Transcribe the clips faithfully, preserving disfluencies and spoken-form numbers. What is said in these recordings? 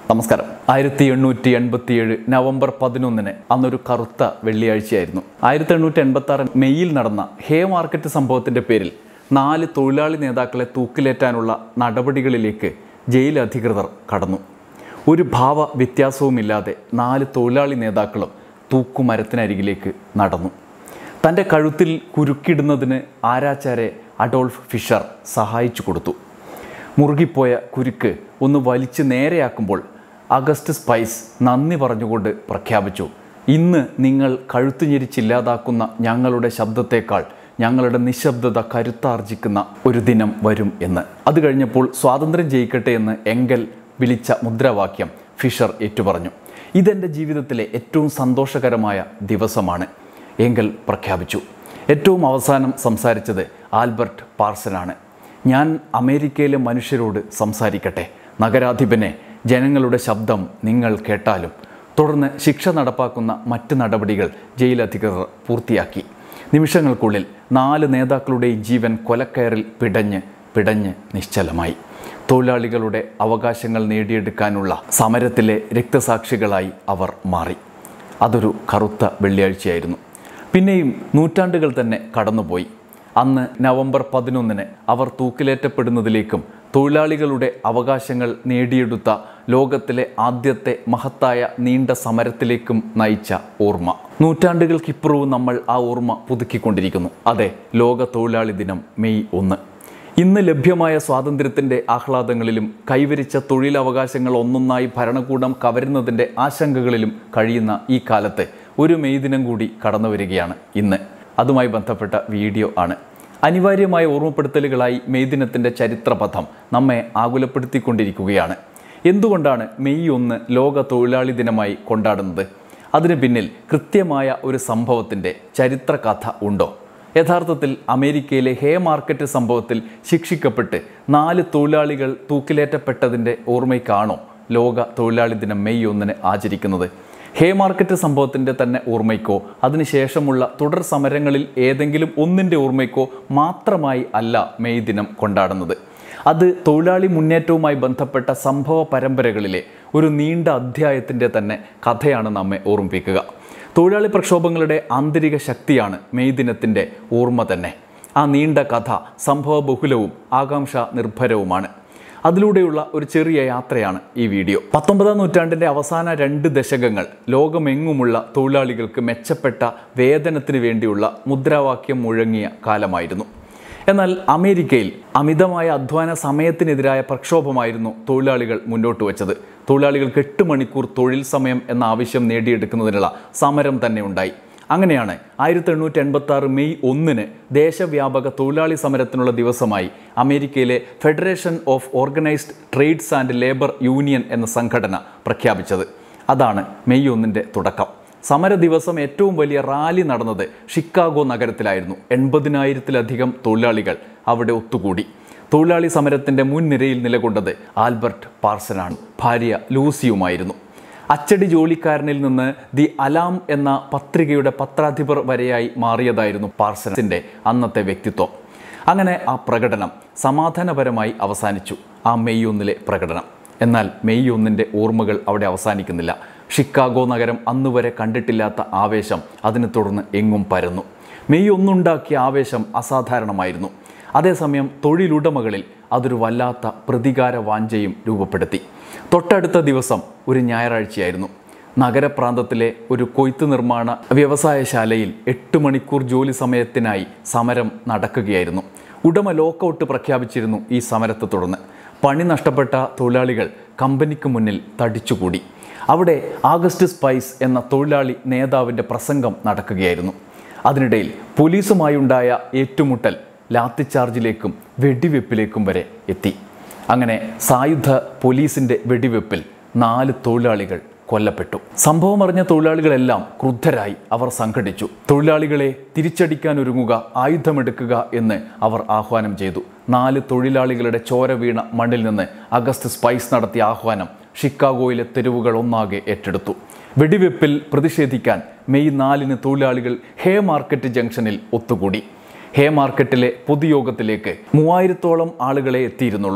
നമസ്കാരം. ആയിരത്തി എണ്ണൂറ്റി എൺപത്തി ഏഴ് നവംബർ പതിനൊന്നിന് അന്നൊരു കറുത്ത വെള്ളിയാഴ്ചയായിരുന്നു. ആയിരത്തി എണ്ണൂറ്റി എൺപത്തി ആറ് മെയ്യിൽ നടന്ന ഹേ മാർക്കറ്റ് സംഭവത്തിന്റെ പേരിൽ നാല് തൊഴിലാളി നേതാക്കളെ തൂക്കിലേറ്റാനുള്ള നടപടികളിലേക്ക് ജയിൽ അധികൃതർ കടന്നു. ഒരു ഭാവ വ്യത്യാസവുമില്ലാതെ നാല് തൊഴിലാളി നേതാക്കളും തൂക്കുമരത്തിനരികിലേക്ക് നടന്നു. തൻ്റെ കഴുത്തിൽ കുരുക്കിടുന്നതിന് ആരാച്ചാരെ അഡോൾഫ് ഫിഷർ സഹായിച്ചു കൊടുത്തു. മുറുകിപ്പോയ കുരുക്ക് ഒന്ന് വലിച്ച് നേരെയാക്കുമ്പോൾ അഗസ്റ്റസ് പൈസ് നന്ദി പറഞ്ഞുകൊണ്ട് പ്രഖ്യാപിച്ചു, ഇന്ന് നിങ്ങൾ കഴുത്തു ഞെരിച്ചില്ലാതാക്കുന്ന ഞങ്ങളുടെ ശബ്ദത്തേക്കാൾ ഞങ്ങളുടെ നിശബ്ദത കരുത്താർജിക്കുന്ന ഒരു ദിനം വരും എന്ന്. അത് കഴിഞ്ഞപ്പോൾ സ്വാതന്ത്ര്യം ജയിക്കട്ടെ എന്ന് എങ്കൽ വിളിച്ച മുദ്രാവാക്യം ഫിഷർ ഏറ്റുപറഞ്ഞു. ഇതെൻ്റെ ജീവിതത്തിലെ ഏറ്റവും സന്തോഷകരമായ ദിവസമാണ്, എങ്കൽ പ്രഖ്യാപിച്ചു. ഏറ്റവും അവസാനം സംസാരിച്ചത് ആൽബർട്ട് പാർസനാണ്. ഞാൻ അമേരിക്കയിലെ മനുഷ്യരോട് സംസാരിക്കട്ടെ, നഗരാധിപനെ, ജനങ്ങളുടെ ശബ്ദം നിങ്ങൾ കേട്ടാലും. തുടർന്ന് ശിക്ഷ നടപ്പാക്കുന്ന മറ്റ് നടപടികൾ ജയിലധികൃതർ പൂർത്തിയാക്കി. നിമിഷങ്ങൾക്കുള്ളിൽ നാല് നേതാക്കളുടെയും ജീവൻ കൊലക്കയറിൽ പിടഞ്ഞ് പിടഞ്ഞ് നിശ്ചലമായി. തൊഴിലാളികളുടെ അവകാശങ്ങൾ നേടിയെടുക്കാനുള്ള സമരത്തിലെ രക്തസാക്ഷികളായി അവർ മാറി. അതൊരു കറുത്ത വെള്ളിയാഴ്ചയായിരുന്നു. പിന്നെയും നൂറ്റാണ്ടുകൾ തന്നെ കടന്നുപോയി. അന്ന് നവംബർ പതിനൊന്നിന് അവർ തൂക്കിലേറ്റപ്പെടുന്നതിലേക്കും തൊഴിലാളികളുടെ അവകാശങ്ങൾ നേടിയെടുത്ത ലോകത്തിലെ ആദ്യത്തെ മഹത്തായ നീണ്ട സമരത്തിലേക്കും നയിച്ച ഓർമ്മ. നൂറ്റാണ്ടുകൾക്കിപ്പുറവും നമ്മൾ ആ ഓർമ്മ പുതുക്കിക്കൊണ്ടിരിക്കുന്നു. അതെ, ലോക തൊഴിലാളി ദിനം മെയ് ഒന്ന്. ഇന്ന് ലഭ്യമായ സ്വാതന്ത്ര്യത്തിൻ്റെ ആഹ്ലാദങ്ങളിലും കൈവരിച്ച തൊഴിലവകാശങ്ങൾ ഒന്നൊന്നായി ഭരണകൂടം കവരുന്നതിൻ്റെ ആശങ്കകളിലും കഴിയുന്ന ഈ കാലത്ത് ഒരു മെയ് ദിനം കൂടി കടന്നു വരികയാണ് ഇന്ന്. അതുമായി ബന്ധപ്പെട്ട വീഡിയോ ആണ്. അനിവാര്യമായ ഓർമ്മപ്പെടുത്തലുകളായി മെയ് ദിനത്തിൻ്റെ ചരിത്രപഥം നമ്മെ ആകുലപ്പെടുത്തിക്കൊണ്ടിരിക്കുകയാണ്. എന്തുകൊണ്ടാണ് മെയ് ഒന്ന് ലോക തൊഴിലാളി ദിനമായി കൊണ്ടാടുന്നത്? അതിന് പിന്നിൽ കൃത്യമായ ഒരു സംഭവത്തിൻ്റെ ചരിത്രകഥ ഉണ്ടോ? യഥാർത്ഥത്തിൽ അമേരിക്കയിലെ ഹേ മാർക്കറ്റ് സംഭവത്തിൽ ശിക്ഷിക്കപ്പെട്ട് നാല് തൊഴിലാളികൾ തൂക്കിലേറ്റപ്പെട്ടതിൻ്റെ ഓർമ്മയ്ക്കാണോ ലോക തൊഴിലാളി ദിനം മെയ് ഒന്നിന് ആചരിക്കുന്നത്? ഹേ മാർക്കറ്റ് സംഭവത്തിൻ്റെ തന്നെ ഓർമ്മയ്ക്കോ അതിനുശേഷമുള്ള തുടർ സമരങ്ങളിൽ ഏതെങ്കിലും ഒന്നിൻ്റെ ഓർമ്മയ്ക്കോ മാത്രമായി അല്ല മെയ് ദിനം കൊണ്ടാടുന്നത്. അത് തൊഴിലാളി മുന്നേറ്റവുമായി ബന്ധപ്പെട്ട സംഭവ പരമ്പരകളിലെ ഒരു നീണ്ട അധ്യായത്തിൻ്റെ തന്നെ കഥയാണ് നമ്മെ ഓർമ്മിപ്പിക്കുക. തൊഴിലാളി പ്രക്ഷോഭങ്ങളുടെ ആന്തരിക ശക്തിയാണ് മെയ് ദിനത്തിൻ്റെ ഓർമ്മ തന്നെ. ആ നീണ്ട കഥ സംഭവബഹുലവും ആകാംക്ഷ നിർഭരവുമാണ്. അതിലൂടെയുള്ള ഒരു ചെറിയ യാത്രയാണ് ഈ വീഡിയോ. പത്തൊമ്പതാം നൂറ്റാണ്ടിൻ്റെ അവസാന രണ്ട് ദശകങ്ങൾ ലോകമെങ്ങുമുള്ള തൊഴിലാളികൾക്ക് മെച്ചപ്പെട്ട വേതനത്തിന് വേണ്ടിയുള്ള മുദ്രാവാക്യം മുഴങ്ങിയ കാലമായിരുന്നു. എന്നാൽ അമേരിക്കയിൽ അമിതമായ അധ്വാന സമയത്തിനെതിരായ പ്രക്ഷോഭമായിരുന്നു തൊഴിലാളികൾ മുന്നോട്ട് വച്ചത്. തൊഴിലാളികൾക്ക് എട്ട് മണിക്കൂർ തൊഴിൽ സമയം എന്ന ആവശ്യം നേടിയെടുക്കുന്നതിനുള്ള സമരം തന്നെ ഉണ്ടായി. അങ്ങനെയാണ് ആയിരത്തി എണ്ണൂറ്റി എൺപത്തി ആറ് മെയ് ഒന്നിന് ദേശവ്യാപക തൊഴിലാളി സമരത്തിനുള്ള ദിവസമായി അമേരിക്കയിലെ Federation of Organized Trades and Labour Union എന്ന സംഘടന പ്രഖ്യാപിച്ചത്. അതാണ് മെയ് ഒന്നിൻ്റെ തുടക്കം. സമര ദിവസം ഏറ്റവും വലിയ റാലി നടന്നത് ഷിക്കാഗോ നഗരത്തിലായിരുന്നു. എൺപതിനായിരത്തിലധികം തൊഴിലാളികൾ അവിടെ ഒത്തുകൂടി. തൊഴിലാളി സമരത്തിൻ്റെ മുൻനിരയിൽ നിലകൊണ്ടത് ആൽബർട്ട് പാർസനാണ്. ഭാര്യ ലൂസിയുമായിരുന്നു. അച്ചടി ജോലിക്കാരനിൽ നിന്ന് ദി അലാം എന്ന പത്രികയുടെ പത്രാധിപർ വരെയായി മാറിയതായിരുന്നു പാർസന്റെ അന്നത്തെ വ്യക്തിത്വം. അങ്ങനെ ആ പ്രകടനം സമാധാനപരമായി അവസാനിച്ചു, ആ മെയ് ഒന്നിലെ പ്രകടനം. എന്നാൽ മെയ് ഒന്നിൻ്റെ ഓർമ്മകൾ അവിടെ അവസാനിക്കുന്നില്ല. ഷിക്കാഗോ നഗരം അന്നുവരെ കണ്ടിട്ടില്ലാത്ത ആവേശം അതിനെ തുടർന്ന് എങ്ങും പരന്നു. മെയ് ഒന്നുണ്ടാക്കിയ ആവേശം അസാധാരണമായിരുന്നു. അതേസമയം തൊഴിലുടമകളിൽ അതൊരു വല്ലാത്ത പ്രതികാര വാഞ്ചയും രൂപപ്പെടുത്തി. തൊട്ടടുത്ത ദിവസം ഒരു ഞായറാഴ്ചയായിരുന്നു. നഗരപ്രാന്തത്തിലെ ഒരു കൊയ്ത്ത് നിർമ്മാണ വ്യവസായശാലയിൽ എട്ട് മണിക്കൂർ ജോലി സമയത്തിനായി സമരം നടക്കുകയായിരുന്നു. ഉടമ ലോക്കൗട്ട് പ്രഖ്യാപിച്ചിരുന്നു. ഈ സമരത്തെ തുടർന്ന് പണി നഷ്ടപ്പെട്ട തൊഴിലാളികൾ കമ്പനിക്ക് മുന്നിൽ തടിച്ചുകൂടി. അവിടെ ആഗസ്റ്റസ് പൈസ് എന്ന തൊഴിലാളി നേതാവിൻ്റെ പ്രസംഗം നടക്കുകയായിരുന്നു. അതിനിടയിൽ പോലീസുമായുണ്ടായ ഏറ്റുമുട്ടൽ ലാത്തിച്ചാർജിലേക്കും വെടിവെപ്പിലേക്കും വരെ എത്തി. അങ്ങനെ സായുധ പോലീസിൻ്റെ വെടിവെപ്പിൽ നാല് തൊഴിലാളികൾ കൊല്ലപ്പെട്ടു. സംഭവം അറിഞ്ഞ തൊഴിലാളികളെല്ലാം ക്രുദ്ധരായി. അവർ സംഘടിച്ചു. തൊഴിലാളികളെ തിരിച്ചടിക്കാനൊരുങ്ങുക, ആയുധമെടുക്കുക എന്ന് അവർ ആഹ്വാനം ചെയ്തു. നാല് തൊഴിലാളികളുടെ ചോര വീണ മണ്ണിൽ നിന്ന് അഗസ്റ്റസ് പൈസ് നടത്തിയ ആഹ്വാനം ഷിക്കാഗോയിലെ തെരുവുകൾ ഒന്നാകെ ഏറ്റെടുത്തു. വെടിവെപ്പിൽ പ്രതിഷേധിക്കാൻ മെയ് നാലിന് തൊഴിലാളികൾ ഹേ മാർക്കറ്റ് ജംഗ്ഷനിൽ ഒത്തുകൂടി. ഹേ മാർക്കറ്റിലെ പൊതുയോഗത്തിലേക്ക് മൂവായിരത്തോളം ആളുകളെ എത്തിയിരുന്നുള്ളൂ.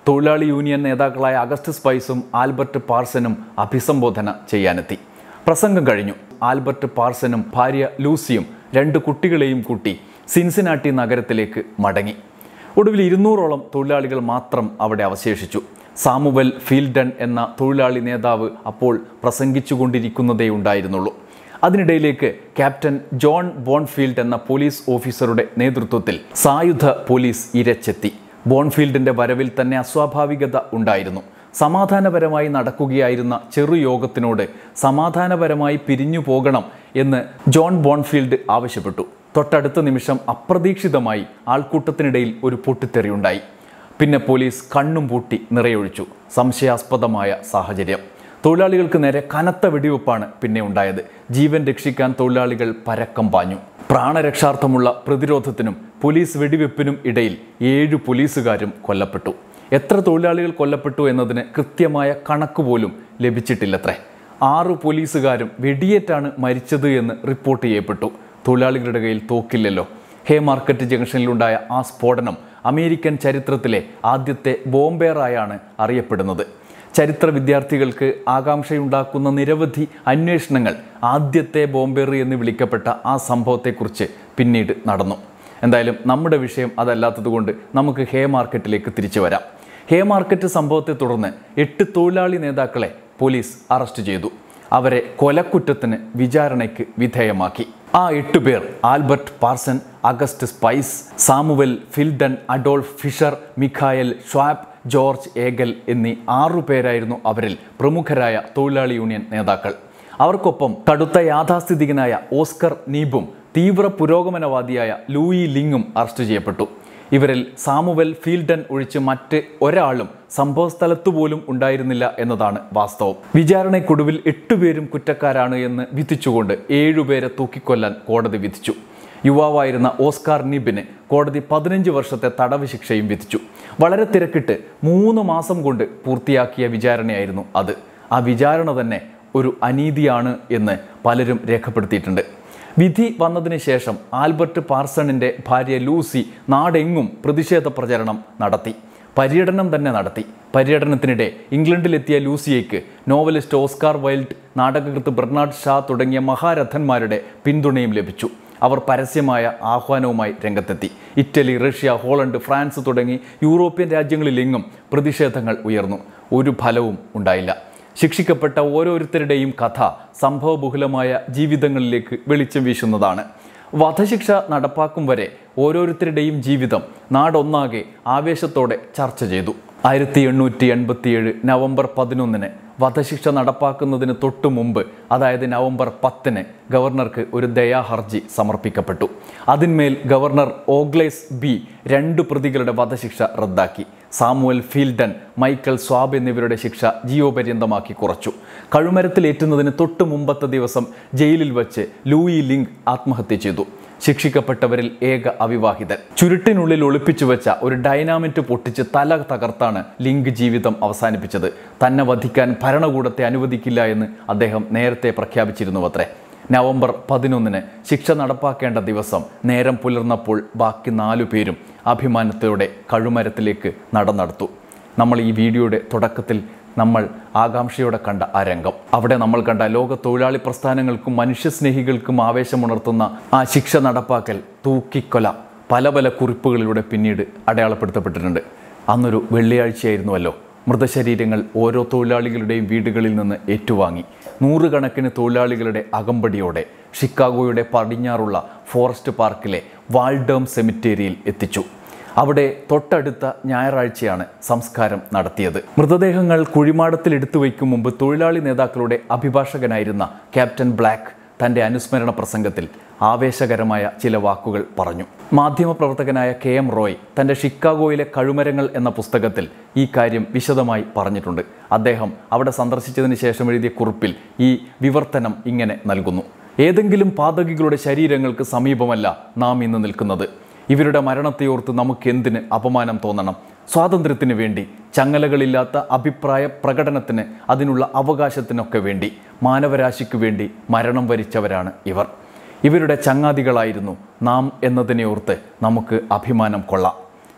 തൊഴിലാളി യൂണിയൻ നേതാക്കളായ അഗസ്റ്റ് സ്പൈസും ആൽബർട്ട് പാർസനും അഭിസംബോധന ചെയ്യാനെത്തി. പ്രസംഗം കഴിഞ്ഞു. ആൽബർട്ട് പാർസനും ഭാര്യ ലൂസിയും രണ്ട് കുട്ടികളെയും കൂട്ടി സിൻസിനാട്ടി നഗരത്തിലേക്ക് മടങ്ങി. ഒടുവിൽ ഇരുന്നൂറോളം തൊഴിലാളികൾ മാത്രം അവിടെ അവശേഷിച്ചു. സാമുവൽ ഫീൽഡൺ എന്ന തൊഴിലാളി നേതാവ് അപ്പോൾ പ്രസംഗിച്ചുകൊണ്ടിരിക്കുന്നതേ ഉണ്ടായിരുന്നുള്ളൂ. അതിനിടയിലേക്ക് ക്യാപ്റ്റൻ ജോൺ ബോൺഫീൽഡ് എന്ന പോലീസ് ഓഫീസറുടെ നേതൃത്വത്തിൽ സായുധ പോലീസ് ഇരച്ചെത്തി. ബോൺഫീൽഡിന്റെ വരവിൽ തന്നെ അസ്വാഭാവികത ഉണ്ടായിരുന്നു. സമാധാനപരമായി നടക്കുകയായിരുന്ന ചെറുയോഗത്തിനോട് സമാധാനപരമായി പിരിഞ്ഞു പോകണം എന്ന് ജോൺ ബോൺഫീൽഡ് ആവശ്യപ്പെട്ടു. തൊട്ടടുത്ത നിമിഷം അപ്രതീക്ഷിതമായി ആൾക്കൂട്ടത്തിനിടയിൽ ഒരു പൊട്ടിത്തെറിയുണ്ടായി. പിന്നെ പോലീസ് കണ്ണും പൂട്ടി നിറയൊഴിച്ചു. സംശയാസ്പദമായ സാഹചര്യം. തൊഴിലാളികൾക്ക് നേരെ കനത്ത വെടിവെപ്പാണ് പിന്നെ ഉണ്ടായത്. ജീവൻ രക്ഷിക്കാൻ തൊഴിലാളികൾ പരക്കം പാഞ്ഞു. പ്രാണരക്ഷാർത്ഥമുള്ള പ്രതിരോധത്തിനും പോലീസ് വെടിവെപ്പിനും ഇടയിൽ ഏഴു പോലീസുകാരും കൊല്ലപ്പെട്ടു. എത്ര തൊഴിലാളികൾ കൊല്ലപ്പെട്ടു എന്നതിന് കൃത്യമായ കണക്ക് പോലും ലഭിച്ചിട്ടില്ലത്രേ. ആറു പോലീസുകാരും വെടിയേറ്റാണ് മരിച്ചത് എന്ന് റിപ്പോർട്ട് ചെയ്യപ്പെട്ടു. തൊഴിലാളികളുടെ കയ്യിൽ തോക്കില്ലല്ലോ. ഹേ മാർക്കറ്റ് ജംഗ്ഷനിലുണ്ടായ ആ സ്ഫോടനം അമേരിക്കൻ ചരിത്രത്തിലെ ആദ്യത്തെ ബോംബേറായാണ് അറിയപ്പെടുന്നത്. ചരിത്ര വിദ്യാർത്ഥികൾക്ക് ആകാംക്ഷയുണ്ടാക്കുന്ന നിരവധി അന്വേഷണങ്ങൾ ആദ്യത്തെ ബോംബേറ് എന്ന് വിളിക്കപ്പെട്ട ആ സംഭവത്തെക്കുറിച്ച് പിന്നീട് നടന്നു. എന്തായാലും നമ്മുടെ വിഷയം അതല്ലാത്തതുകൊണ്ട് നമുക്ക് ഹേ മാർക്കറ്റിലേക്ക് തിരിച്ചു വരാം. ഹേ മാർക്കറ്റ് സംഭവത്തെ തുടർന്ന് എട്ട് തൊഴിലാളി നേതാക്കളെ പോലീസ് അറസ്റ്റ് ചെയ്തു. അവരെ കൊലക്കുറ്റത്തിന് വിചാരണയ്ക്ക് വിധേയമാക്കി. ആ എട്ടു പേർ Albert Parson, August Spies, Samuel Fielden, Adolph Fischer, Michael Schwab, George ഏഗൽ എന്നീ ആറുപേരായിരുന്നു അവരിൽ പ്രമുഖരായ തൊഴിലാളി യൂണിയൻ നേതാക്കൾ. അവർക്കൊപ്പം കടുത്ത യാഥാസ്ഥിതികനായ ഓസ്കർ നീബും തീവ്ര പുരോഗമനവാദിയായ ലൂയി ലിങ്ങും അറസ്റ്റ് ചെയ്യപ്പെട്ടു. ഇവരിൽ സാമുവൽ ഫീൽഡൺ ഒഴിച്ച് മറ്റ് ഒരാളും സംഭവസ്ഥലത്തു പോലും ഉണ്ടായിരുന്നില്ല എന്നതാണ് വാസ്തവം. വിചാരണയ്ക്കൊടുവിൽ എട്ടുപേരും കുറ്റക്കാരാണ് എന്ന് വിധിച്ചുകൊണ്ട് ഏഴുപേരെ തൂക്കിക്കൊല്ലാൻ കോടതി വിധിച്ചു. യുവാവായിരുന്ന ഓസ്കാർ നീബിന് കോടതി പതിനഞ്ച് വർഷത്തെ തടവ് ശിക്ഷയും വിധിച്ചു. വളരെ തിരക്കിട്ട് മൂന്ന് മാസം കൊണ്ട് പൂർത്തിയാക്കിയ വിചാരണയായിരുന്നു അത്. ആ വിചാരണ തന്നെ ഒരു അനീതിയാണ് എന്ന് പലരും രേഖപ്പെടുത്തിയിട്ടുണ്ട്. വിധി വന്നതിന് ശേഷം ആൽബർട്ട് പാർസണിൻ്റെ ഭാര്യ ലൂസി നാടെങ്ങും പ്രതിഷേധ പ്രചരണം നടത്തി. പര്യടനം തന്നെ നടത്തി. പര്യടനത്തിനിടെ ഇംഗ്ലണ്ടിലെത്തിയ ലൂസിയയ്ക്ക് നോവലിസ്റ്റ് ഓസ്കാർ വൈൽഡ്, നാടകകൃത്ത് ബെർണാഡ് ഷാ തുടങ്ങിയ മഹാരഥന്മാരുടെ പിന്തുണയും ലഭിച്ചു. അവർ പരസ്യമായ ആഹ്വാനവുമായി രംഗത്തെത്തി. ഇറ്റലി, റഷ്യ, ഹോളണ്ട്, ഫ്രാൻസ് തുടങ്ങി യൂറോപ്യൻ രാജ്യങ്ങളിലെങ്ങും പ്രതിഷേധങ്ങൾ ഉയർന്നു. ഒരു ഫലവും ഉണ്ടായില്ല. ശിക്ഷിക്കപ്പെട്ട ഓരോരുത്തരുടെയും കഥ സംഭവബഹുലമായ ജീവിതങ്ങളിലേക്ക് വെളിച്ചം വീശുന്നതാണ്. വധശിക്ഷ നടപ്പാക്കും വരെ ഓരോരുത്തരുടെയും ജീവിതം നാടൊന്നാകെ ആവേശത്തോടെ ചർച്ച ചെയ്തു. ആയിരത്തി എണ്ണൂറ്റി എൺപത്തിയേഴ് നവംബർ പതിനൊന്നിന് വധശിക്ഷ നടപ്പാക്കുന്നതിന് തൊട്ടു മുമ്പ്, അതായത് നവംബർ പത്തിന്, ഗവർണർക്ക് ഒരു ദയാഹർജി സമർപ്പിക്കപ്പെട്ടു. അതിന്മേൽ ഗവർണർ ഓഗ്ലേസ് ബി രണ്ടു പ്രതികളുടെ വധശിക്ഷ റദ്ദാക്കി. സാമുവൽ ഫീൽഡൺ, മൈക്കൽ സ്വാബ് എന്നിവരുടെ ശിക്ഷ ജീവപര്യന്തമാക്കി കുറച്ചു. കഴുമരത്തിലേറ്റുന്നതിന് തൊട്ടു മുമ്പത്തെ ദിവസം ജയിലിൽ വച്ച് ലൂയി ലിങ് ആത്മഹത്യ ചെയ്തു. ശിക്ഷിക്കപ്പെട്ടവരിൽ ഏക അവിവാഹിതൻ. ചുരുട്ടിനുള്ളിൽ ഒളിപ്പിച്ചു വെച്ച ഒരു ഡൈനാമിറ്റ് പൊട്ടിച്ച് തല തകർത്താണ് ലിങ്ക് ജീവിതം അവസാനിപ്പിച്ചത്. തന്നെ വധിക്കാൻ ഭരണകൂടത്തെ അനുവദിക്കില്ല എന്ന് അദ്ദേഹം നേരത്തെ പ്രഖ്യാപിച്ചിരുന്നുവത്രേ. നവംബർ പതിനൊന്നിന് ശിക്ഷ നടപ്പാക്കേണ്ട ദിവസം നേരം പുലർന്നപ്പോൾ ബാക്കി നാലു പേരും അഭിമാനത്തോടെ കഴുമരത്തിലേക്ക് നടന്നെടുത്തു. നമ്മൾ ഈ വീഡിയോയുടെ തുടക്കത്തിൽ നമ്മൾ ആകാംക്ഷയോടെ കണ്ട ആ രംഗം, അവിടെ നമ്മൾ കണ്ട ലോക തൊഴിലാളി പ്രസ്ഥാനങ്ങൾക്കും മനുഷ്യസ്നേഹികൾക്കും ആവേശമുണർത്തുന്ന ആ ശിക്ഷ നടപ്പാക്കൽ, തൂക്കിക്കൊല പല പല കുറിപ്പുകളിലൂടെ പിന്നീട് അടയാളപ്പെടുത്തപ്പെട്ടിട്ടുണ്ട്. അന്നൊരു വെള്ളിയാഴ്ചയായിരുന്നുവല്ലോ. മൃതശരീരങ്ങൾ ഓരോ തൊഴിലാളികളുടെയും വീടുകളിൽ നിന്ന് ഏറ്റുവാങ്ങി നൂറുകണക്കിന് തൊഴിലാളികളുടെ അകമ്പടിയോടെ ഷിക്കാഗോയുടെ പടിഞ്ഞാറുള്ള ഫോറസ്റ്റ് പാർക്കിലെ വാൾഡേം സെമിത്തേരിയിൽ എത്തിച്ചു. അവിടെ തൊട്ടടുത്ത ഞായറാഴ്ചയാണ് സംസ്കാരം നടത്തിയത്. മൃതദേഹങ്ങൾ കുഴിമാടത്തിൽ എടുത്തു വയ്ക്കും മുമ്പ് തൊഴിലാളി നേതാക്കളുടെ അഭിഭാഷകനായിരുന്ന ക്യാപ്റ്റൻ ബ്ലാക്ക് തൻ്റെ അനുസ്മരണ പ്രസംഗത്തിൽ ആവേശകരമായ ചില വാക്കുകൾ പറഞ്ഞു. മാധ്യമപ്രവർത്തകനായ കെ എം റോയ് തൻ്റെ ഷിക്കാഗോയിലെ കഴുമരങ്ങൾ എന്ന പുസ്തകത്തിൽ ഈ കാര്യം വിശദമായി പറഞ്ഞിട്ടുണ്ട്. അദ്ദേഹം അവിടെ സന്ദർശിച്ചതിന് ശേഷം എഴുതിയ കുറിപ്പിൽ ഈ വിവർത്തനം ഇങ്ങനെ നൽകുന്നു: ഏതെങ്കിലും പാതകികളുടെ ശരീരങ്ങൾക്ക് സമീപമല്ല നാം ഇന്ന് നിൽക്കുന്നത്. ഇവരുടെ മരണത്തെയോർത്ത് നമുക്കെന്തിന് അപമാനം തോന്നണം? സ്വാതന്ത്ര്യത്തിന് വേണ്ടി, ചങ്ങലകളില്ലാത്ത അഭിപ്രായ പ്രകടനത്തിന്, അതിനുള്ള അവകാശത്തിനൊക്കെ വേണ്ടി, മാനവരാശിക്കു വേണ്ടി മരണം വരിച്ചവരാണ് ഇവർ. ഇവരുടെ ചങ്ങാതികളായിരുന്നു നാം എന്നതിനെ ഓർത്ത് നമുക്ക് അഭിമാനം കൊള്ളാം.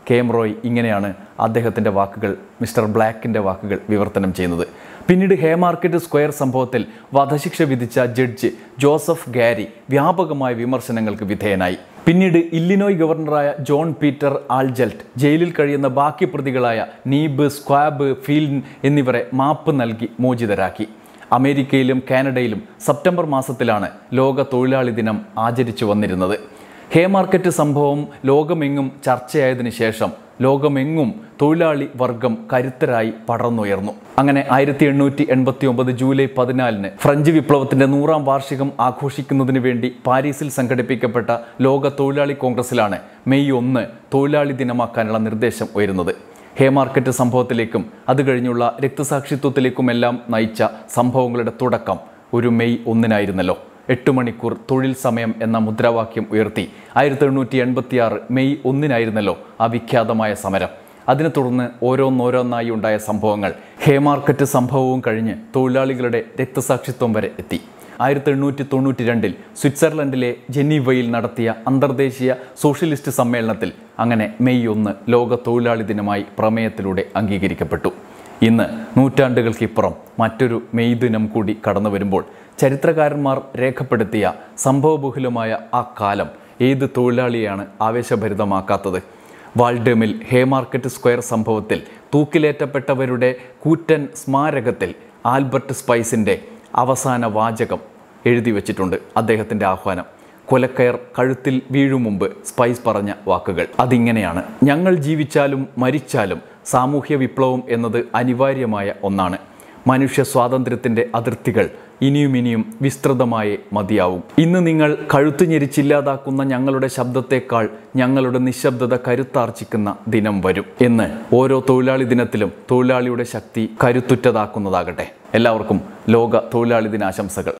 കെ എം റോയ് ഇങ്ങനെയാണ് അദ്ദേഹത്തിൻ്റെ വാക്കുകൾ, മിസ്റ്റർ ബ്ലാക്കിൻ്റെ വാക്കുകൾ വിവർത്തനം ചെയ്യുന്നത്. പിന്നീട് ഹേമാർക്കറ്റ് സ്ക്വയർ സംഭവത്തിൽ വധശിക്ഷ വിധിച്ച ജഡ്ജ് ജോസഫ് ഗാരി വ്യാപകമായ വിമർശനങ്ങൾക്ക് വിധേയനായി. പിന്നീട് ഇല്ലിനോയ് ഗവർണറായ ജോൺ പീറ്റർ ആൾജൽറ്റ് ജയിലിൽ കഴിയുന്ന ബാക്കി പ്രതികളായ നീബ്, സ്ക്വാബ്, ഫീൽൻ എന്നിവരെ മാപ്പ് നൽകി മോചിതരാക്കി. അമേരിക്കയിലും കാനഡയിലും സെപ്റ്റംബർ മാസത്തിലാണ് ലോക തൊഴിലാളി ദിനം ആചരിച്ചു വന്നിരുന്നത്. ഹേമാർക്കറ്റ് സംഭവം ലോകമെങ്ങും ചർച്ചയായതിനു ശേഷം ലോകമെങ്ങും തൊഴിലാളി വർഗം കരുത്തരായി പടർന്നുയർന്നു. അങ്ങനെ ആയിരത്തി എണ്ണൂറ്റി എൺപത്തി ഒമ്പത് ജൂലൈ പതിനാലിന് ഫ്രഞ്ച് വിപ്ലവത്തിന്റെ നൂറാം വാർഷികം ആഘോഷിക്കുന്നതിന് വേണ്ടി പാരീസിൽ സംഘടിപ്പിക്കപ്പെട്ട ലോക തൊഴിലാളി കോൺഗ്രസിലാണ് മെയ് ഒന്ന് തൊഴിലാളി ദിനമാക്കാനുള്ള നിർദ്ദേശം ഉയരുന്നത്. ഹേമാർക്കറ്റ് സംഭവത്തിലേക്കും അത് കഴിഞ്ഞുള്ള രക്തസാക്ഷിത്വത്തിലേക്കുമെല്ലാം നയിച്ച സംഭവങ്ങളുടെ തുടക്കം ഒരു മെയ് ഒന്നിനായിരുന്നല്ലോ. എട്ട് മണിക്കൂർ തൊഴിൽ സമയം എന്ന മുദ്രാവാക്യം ഉയർത്തി ആയിരത്തി എണ്ണൂറ്റി എൺപത്തി ആറ് മെയ് ഒന്നിനായിരുന്നല്ലോ ആ വിഖ്യാതമായ സമരം. അതിനെ തുടർന്ന് ഓരോന്നോരോന്നായി ഉണ്ടായ സംഭവങ്ങൾ ഹേമാർക്കറ്റ് സംഭവവും കഴിഞ്ഞ് തൊഴിലാളികളുടെ രക്തസാക്ഷിത്വം വരെ എത്തി. ആയിരത്തി എണ്ണൂറ്റി തൊണ്ണൂറ്റി രണ്ടിൽ സ്വിറ്റ്സർലൻഡിലെ ജനീവയിൽ നടത്തിയ അന്തർദേശീയ സോഷ്യലിസ്റ്റ് സമ്മേളനത്തിൽ അങ്ങനെ മെയ് ഒന്ന് ലോക തൊഴിലാളി ദിനമായി പ്രമേയത്തിലൂടെ അംഗീകരിക്കപ്പെട്ടു. ഇന്ന് നൂറ്റാണ്ടുകൾക്കിപ്പുറം മറ്റൊരു മെയ് ദിനം കൂടി കടന്നു വരുമ്പോൾ ചരിത്രകാരന്മാർ രേഖപ്പെടുത്തിയ സംഭവബഹുലമായ ആ കാലം ഏത് തൊഴിലാളിയാണ് ആവേശഭരിതമാക്കാത്തത്? വാൾഡേമിൽ ഹേമാർക്കറ്റ് സ്ക്വയർ സംഭവത്തിൽ തൂക്കിലേറ്റപ്പെട്ടവരുടെ കൂറ്റൻ സ്മാരകത്തിൽ ആൽബർട്ട് സ്പൈസിൻ്റെ അവസാന വാചകം എഴുതി വച്ചിട്ടുണ്ട്. അദ്ദേഹത്തിൻ്റെ ആഹ്വാനം, കൊലക്കയർ കഴുത്തിൽ വീഴും മുമ്പ് സ്പൈസ് പറഞ്ഞ വാക്കുകൾ അതിങ്ങനെയാണ്: ഞങ്ങൾ ജീവിച്ചാലും മരിച്ചാലും സാമൂഹ്യ വിപ്ലവം എന്നത് അനിവാര്യമായ ഒന്നാണ്. മനുഷ്യ സ്വാതന്ത്ര്യത്തിൻ്റെ അതിർത്തികൾ ഇനിയും ഇനിയും വിസ്തൃതമായേ മതിയാവും. ഇന്ന് നിങ്ങൾ കഴുത്തു ഞെരിച്ചില്ലാതാക്കുന്ന ഞങ്ങളുടെ ശബ്ദത്തേക്കാൾ ഞങ്ങളുടെ നിശബ്ദത കരുത്താർജിക്കുന്ന ദിനം വരും എന്ന് ഓരോ തൊഴിലാളി ദിനത്തിലും തൊഴിലാളിയുടെ ശക്തി കരുത്തുറ്റതാക്കുന്നതാകട്ടെ. എല്ലാവർക്കും ലോക തൊഴിലാളി ദിനാശംസകൾ.